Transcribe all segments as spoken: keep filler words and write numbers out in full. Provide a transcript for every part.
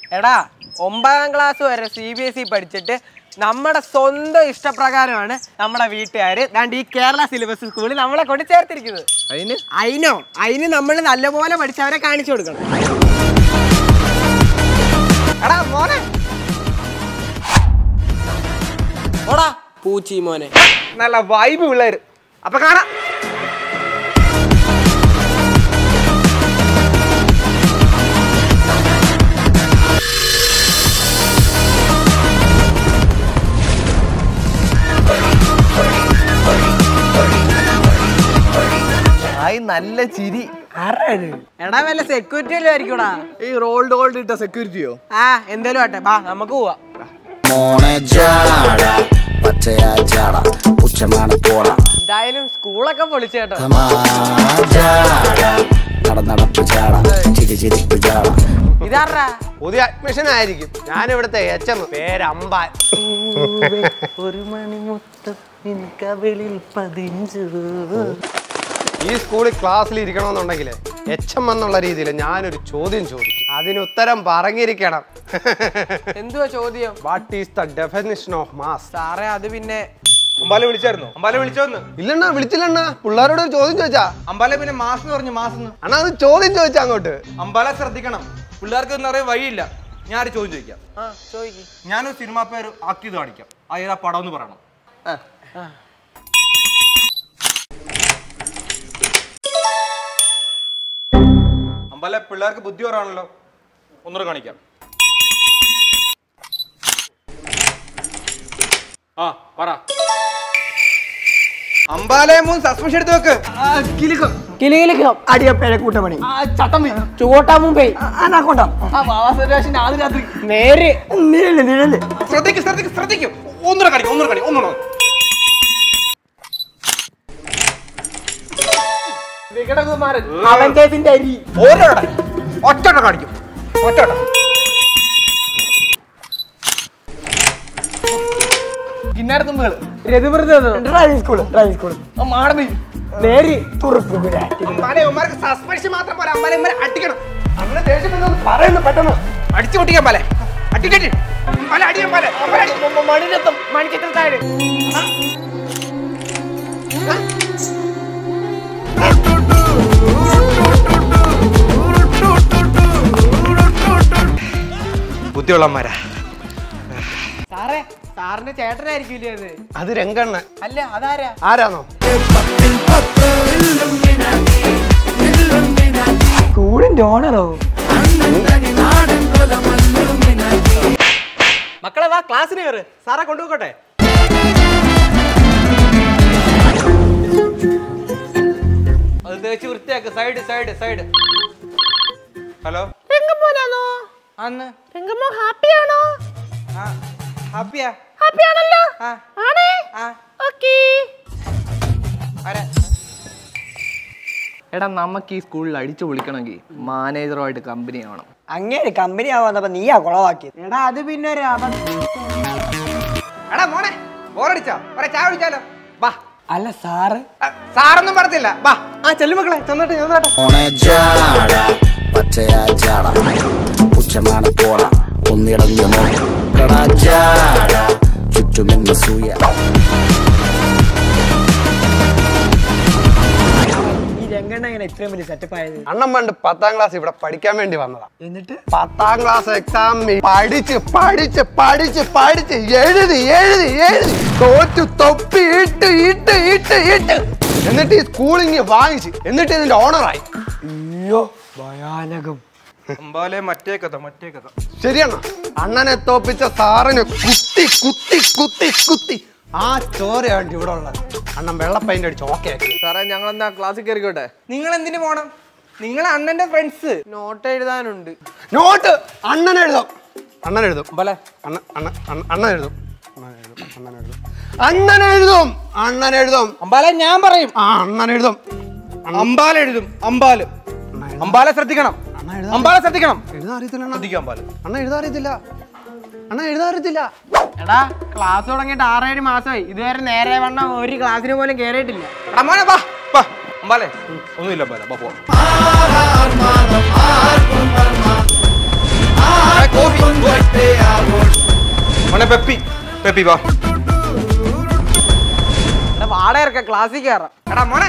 എടാ ഒമ്പതാം ക്ലാസ് വരെ സി ബി എസ് ഇ പഠിച്ചിട്ട് നമ്മുടെ സ്വന്തം ഇഷ്ടപ്രകാരമാണ് നമ്മുടെ വീട്ടുകാര് ദാണ്ട് ഈ കേരള സിലബസ് സ്കൂളിൽ നമ്മളെ കൊണ്ട് ചേർത്തിരിക്കുന്നത്. അതിന് അതിനോ അതിന് നമ്മൾ നല്ലപോലെ പഠിച്ചവരെ കാണിച്ചു കൊടുക്കണം. എടാ മോനെ ഓടാ പൂച്ചി മോനെ നല്ല വൈബ് പിള്ളേര്. അപ്പൊ കാണാം. നല്ല ചിരി. എടാ വല്ല സെക്യൂരിറ്റി വല്ലതും ആയിരിക്കൂടാ. ഈ റോൾഡ് ഗോൾഡ് ഇട്ട സെക്യൂരിറ്റിയോ? ആ എന്തേലും ആട്ടെ, ബാ നമുക്ക് പോവാ. എന്തായാലും സ്കൂളൊക്കെ പൊളിച്ചേട്ടോ. ഇതാറാ പുതിയ അഡ്മിഷൻ ആയിരിക്കും. ഞാൻ ഇവിടുത്തെ എച്ച് എം പേര് അമ്പാൻ. ഒരു മണിമുത്തം കവിളിൽ പതിഞ്ചു. ഈ സ്കൂളിൽ ക്ലാസ്സിൽ ഇരിക്കണമെന്നുണ്ടെങ്കിൽ എച്ച് എം എന്നുള്ള രീതിയിൽ ഞാനൊരു ചോദ്യം ചോദിക്കും. അതിന് ഉത്തരം പറഞ്ഞിരിക്കണം. എന്തുവാ ചോദ്യം? What is the definition of mass? സാറേ അത് പിന്നെ അമ്പാലെ വിളിച്ചായിരുന്നോ? അമ്പാലെ വിളിച്ചോന്ന്? ഇല്ലണ്ണ വിളിച്ചില്ലണ്ണ. പിള്ളേരോട് ഒരു ചോദ്യം ചോദിച്ചാ. അമ്പാലെ പിന്നെ മാസ് എന്ന് പറഞ്ഞു. മാസ് അണ്ണാ അത് ചോദ്യം ചോദിച്ചാ അങ്ങോട്ട്. അമ്പാലെ ശ്രദ്ധിക്കണം, പിള്ളേർക്ക് ഒന്നും അറിയാൻ വഴിയില്ല. ഞാനൊരു ചോദ്യം ചോദിക്കാം. ആ ചോദിക്കും. ഞാനൊരു സിനിമാ പേര് ആക്ട് ചെയ്ത് കാണിക്കാം. ആ ഏതാ പടം എന്ന് പറയണം. അമ്പാലെ പിള്ളേർക്ക് ബുദ്ധി പറയാണല്ലോ, ഒന്നുകൂടെ കാണിക്കാം. ആ പറ. അമ്പാലെ മൂന്ന് സസ്പെൻഷൻ എടുത്ത് വെക്ക്. കിലുക്കം കിലുകിലുക്കം അടിയപ്പേരെ കൂട്ടമണി ചട്ടം ചുവട്ടാ മുമ്പേ നേരെ നിഴല് നിഴല്. ശ്രദ്ധിക്കും ശ്രദ്ധിക്കും ശ്രദ്ധിക്കും. ഒന്നുകൂടെ കാണിക്കും ഒന്നുകൂടെ കാണിക്കും ഒന്നുകൂടെ. വികടകുമാരൻ അവന്റെ അരി ഓരോടെ ഒറ്റോട്ട കാണിക്കും. ഒറ്റോട്ട കിന്നാരത്തുമ്പുകൾ ഡ്രൈവിംഗ് സ്കൂള് ഡ്രൈവിംഗ് സ്കൂള് മാടമ്പി നേരി തുറപ്പ്. സസ്പെൻഷൻ മാത്രം പോലെ അമ്പാലെ അടിക്കണം. അങ്ങനെ ദേഷ്യം പറയുന്നു പെട്ടെന്ന് അടിച്ചു പൊട്ടിക്കാൻ പോലെ അടിക്കട്ടെ പല അടിയാൻ പോലെ മണിരത്തം മണിക്കത്തം താഴെ. ബുദ്ധിയുള്ളമാരാ. സാറേ സാറിന്റെ ചേട്ടനായിരിക്കില്ലേ അത്? അത് രംഗണ്ണ. അല്ല അതാരാ? ആരാന്നോ? സ്കൂളിന്റെ ഓണറോ? മക്കളെ വാ ക്ലാസ്സിന് കയറ്. സാറെ കൊണ്ടുപോകട്ടെ. അത് തേച്ച് വൃത്തിയാക്ക്. Side side side. ഹലോ രംഗമോനാണോ? അന്ന് രംഗമോ ഹാപ്പിയാണോ? ആ ഹാപ്പിയാ. ഹാപ്പിയാണല്ലോ. ആ ആണേ. ആ ഓക്കേ. ആരാ? എടാ നമുക്ക് ഈ സ്കൂളിൽ അടിച്ചു പൊളിക്കണമെങ്കിൽ മാനേജറുമായിട്ട് കമ്പനി ആവണം. അങ്ങനെ കമ്പനി ആവാന്നപ്പോ നീയാ കുളവാക്കിയത്. എടാ അത് പിന്നെ ഒരു എടാ മോനെ ബോറടിച്ചോ? ഒരേ ചായ കുടിച്ചാലോ? വാ. അല്ല സാറ് സാറൊന്നും പറഞ്ഞില്ല. വാ. ആ ചെല്ലു മക്കളെ ചെന്നിട്ട് ചെന്നിട്ട് ചുറ്റുമെന്ന സൂയ. അണ്ണൻ പണ്ട് പത്താം ക്ലാസ് ഇവിടെ പഠിക്കാൻ വേണ്ടി വന്നതാ. എന്നിട്ട് പത്താം ക്ലാസ് എക്സാം പഠിച്ച് പഠിച്ച് പഠിച്ച് പഠിച്ച് എഴുതി എഴുതി എഴുതി തോറ്റു തൊപ്പി ഇട്ട് ഇട്ട് ഇട്ട് ഇട്ട് എന്നിട്ട് ഈ സ്കൂളിങ് വാങ്ങിച്ച് എന്നിട്ട് ഇതിന്റെ ഓണറായി. അയ്യോ ഭയാനകം. അമ്പാലെ മറ്റേ കഥ മറ്റേ കഥ. ശരിയാണ്. അണ്ണനെ തോപ്പിച്ച സാറിന് കുത്തി കുത്തി കുത്തി കുത്തി ആ ചോരയാണ് ഇവിടെ ഉള്ളത്. അണ്ണൻ വെള്ള പെയിന്റ് അടിച്ച് ഓക്കെ ആക്കി. സാറേ ഞങ്ങൾ എന്താ ക്ലാസ്സിൽ കയറിക്കോട്ടെ? നിങ്ങൾ എന്തിനു പോണം? നിങ്ങൾ അണ്ണന്റെ ഫ്രണ്ട്സ്. നോട്ട് എഴുതാനുണ്ട്. നോട്ട് അണ്ണൻ എഴുതും. അണ്ണൻ എഴുതും. അമ്പാലെ അണ്ണ അണ്ണ അണ്ണൻ എഴുതും. അണ്ണൻ എഴുതും. അണ്ണൻ എഴുതും. അണ്ണൻ എഴുതും. അണ്ണൻ എഴുതും. അമ്പാലെ ഞാൻ പറയും. ആ അണ്ണൻ എഴുതും. അമ്പാല എഴുതും. അമ്പാല് അമ്പാലെ ശ്രദ്ധിക്കണം. അമ്പാലെ ശ്രദ്ധിക്കണം. എഴുതാൻ അറിയത്തില്ല. ശ്രദ്ധിക്കാം അമ്പാല്. അണ്ണ എഴുതാൻ അറിയത്തില്ല. അണ്ണ എഴുതാൻ അറിയത്തില്ല. എടാ ക്ലാസ് തുടങ്ങിയിട്ട് ആറേഴ് മാസമായി ഇതുവരെ നേരെ വണ്ണം ഒരു ക്ലാസ്സിന് പോലും കയറിയിട്ടില്ല. എടാ മോനെ വാ വാ. അമ്പാലെ ഒന്നുമില്ല അമ്പാലെ വാ പോവാം. കോഫി മോനെ പെപ്പി പെപ്പി വാ വാടക ക്ലാസ്സിൽ കയറാം. എടാ മോനെ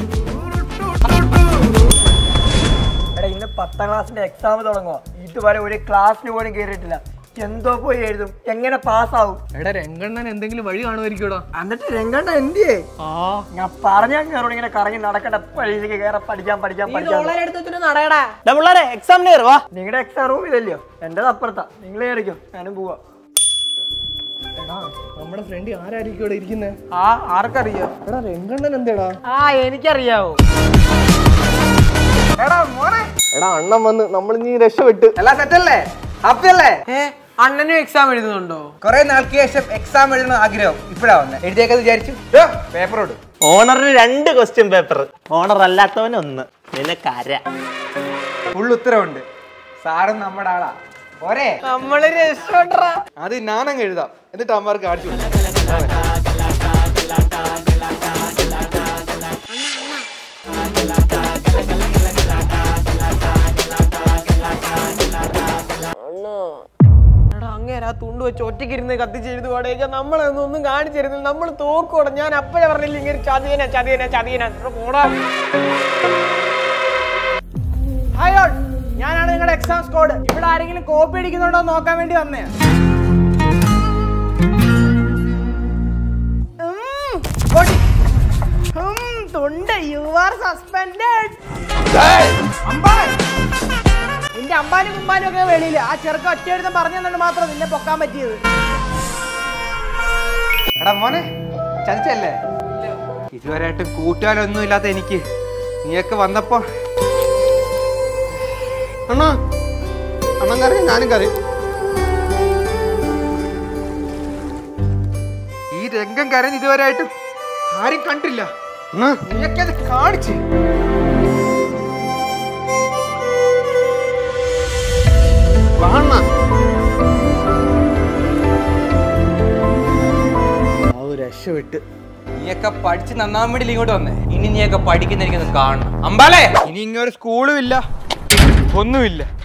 എടാ ഇന്ന് പത്താം ക്ലാസ്സിന്റെ എക്സാം തുടങ്ങുക. ഇതുവരെ ഒരു ക്ലാസ്സിന് പോലും കയറിയിട്ടില്ല. എന്തോ പോയി എഴുതും, എങ്ങനെ പാസ്സാവും? എടാ രംഗണ്ണൻ എന്തെങ്കിലും വഴി കാണുമായിരിക്കൂടാ. എന്നിട്ട് രംഗണ്ണ എന്തിയേ? ആ ഞാൻ പറഞ്ഞാൽ കയറോട് ഇങ്ങനെ കറങ്ങി നടക്കണ്ട. പരീക്ഷയ്ക്ക് കയറാൻ പഠിക്കാൻ പഠിക്കാൻ പഠിക്കാൻ. നടയടാ. പിള്ളേരെ എക്സാമിന് കയറുവാ. നിങ്ങളുടെ എക്സാം റൂം ഇതല്ലയോ? എന്റേത് അപ്പുറത്താ. നിങ്ങൾ കയറിക്കോ, ഞാനും പോവാ. എടാ നമ്മുടെ ഫ്രണ്ട് ആരായിരിക്കും ഇവിടെ ഇരിക്കുന്നത്? ആ ആർക്കറിയോ? എടാ രംഗണ്ണൻ എന്തേടാ? ആ എനിക്കറിയാവോ. എടാ മോനെ എടാ അണ്ണൻ വന്ന് നമ്മൾ ഇനി രക്ഷപ്പെട്ട്. എല്ലാം സെറ്റല്ലേ? ഹാപ്പി അല്ലേ? ഏ അണ്ണനും എക്സാം എഴുതുന്നുണ്ടോ? കൊറേ നാൾക്ക് ശേഷം എക്സാം എഴുതുന്ന ആഗ്രഹം ഇപ്പഴാ വന്നെ. എഴുതിയേക്കത് വിചാരിച്ചു പേപ്പറോട്. ഓണറിന് രണ്ട് ക്വസ്റ്റ്യൻ പേപ്പർ, ഓണർ അല്ലാത്തവന് ഒന്ന്. നിനക്കര ഫുൾ ഉത്തരവുണ്ട്. സാറും നമ്മുടെ ആളാ. പോരെ നമ്മള് രക്ഷപ്പെട്ടാ. അത് ഞാനങ്ങ് എഴുതാം, എന്നിട്ട് അമ്മമാർക്ക് കാണിച്ചു കൊടുക്കാം. അങ്ങേരാ തുണ്ട് വെച്ച് ഒറ്റയ്ക്കിരുന്ന് കത്തിച്ചെഴുതു പാടേക്ക നമ്മളൊന്നും ഒന്നും കാണിച്ചിരുന്നില്ല. നമ്മൾ തോക്കോടെ. ഞാൻ അപ്പഴേ പറഞ്ഞില്ല ഇങ്ങനെ ചതിയന ചതിയന ചതിയന കൂടാ. ഹായ്, ഞാനാണ് നിങ്ങളുടെ എക്സാം സ്ക്വാഡ്. ഇവിടെ ആരെങ്കിലും കോപ്പി അടിക്കുന്നുണ്ടോ നോക്കാൻ വേണ്ടി വന്നേ. തുണ്ട് യു ആർ സസ്പെൻഡഡ്. നിന്റെ അമ്പാനും കുമ്പാനും ഒക്കെ വെളിയില്. ആ ചെറുക്ക ഒറ്റ എഴുതാൻ പറഞ്ഞു മാത്രം നിന്നെ പൊക്കാൻ പറ്റിയത്. എടാ മോനെ ചതിച്ചല്ലേ? ഇതുവരെയായിട്ടും കൂട്ടുകാരൊന്നും ഇല്ലാത്ത എനിക്ക് നീയൊക്കെ വന്നപ്പോ അണ്ണാ അണ്ണൻ കറിയും ഞാനും കറിയും. ഈ രംഗം കരഞ്ഞ് ഇതുവരെയായിട്ടും ആരും കണ്ടില്ല. നീയൊക്കെ അത് കാണിച്ച് രക്ഷപ്പെട്ട്. നീയൊക്കെ പഠിച്ച് നന്നാൻ വേണ്ടി ഇങ്ങോട്ട് വന്നേ. ഇനി നീയൊക്കെ പഠിക്കുന്ന എനിക്കൊന്ന് കാണണം. അമ്പാലേ ഇനി ഇങ്ങൊരു സ്കൂളും ഇല്ല, ഒന്നുമില്ല.